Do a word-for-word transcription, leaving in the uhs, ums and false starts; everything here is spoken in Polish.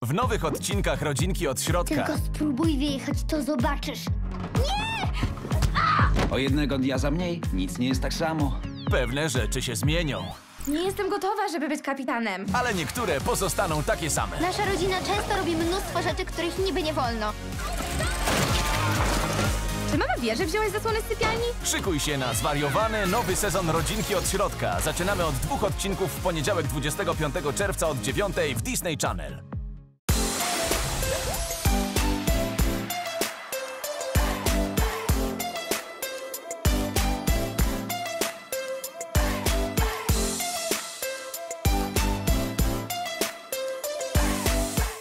W nowych odcinkach Rodzinki od środka. Tylko spróbuj wyjechać, to zobaczysz. O jednego dnia za mniej nic nie jest tak samo. Pewne rzeczy się zmienią, Nie jestem gotowa, żeby być kapitanem. ale niektóre pozostaną takie same. Nasza rodzina często robi mnóstwo rzeczy, których niby nie wolno. Czy mama wie, że wziąłeś zasłony z sypialni? Szykuj się na zwariowany nowy sezon Rodzinki od środka. Zaczynamy od dwóch odcinków w poniedziałek dwudziestego piątego czerwca od dziewiątej w Disney Channel.